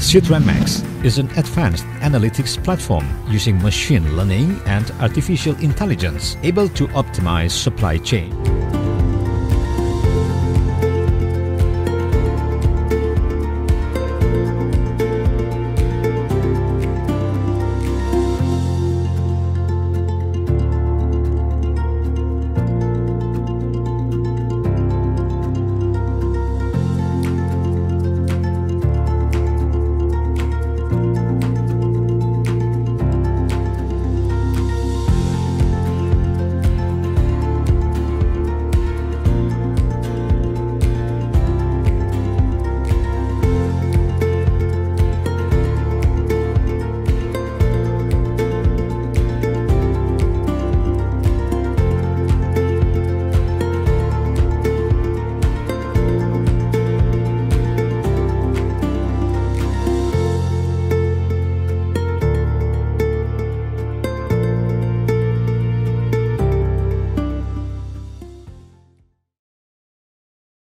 CtrendMax is an advanced analytics platform using machine learning and artificial intelligence able to optimize supply chain.